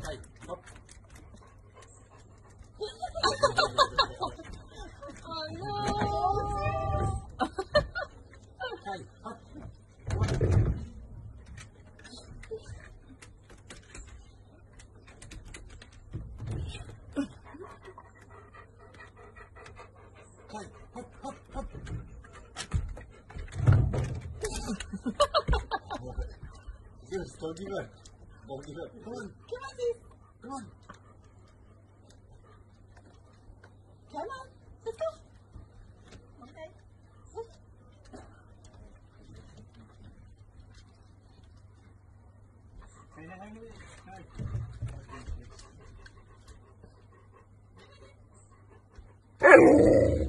Okay, up. Oh no! Okay, up. Okay, up. Yes, don't give up. Don't give up. Come on. Come on, sis. Come on. Come on. Let's go. Okay. Hey.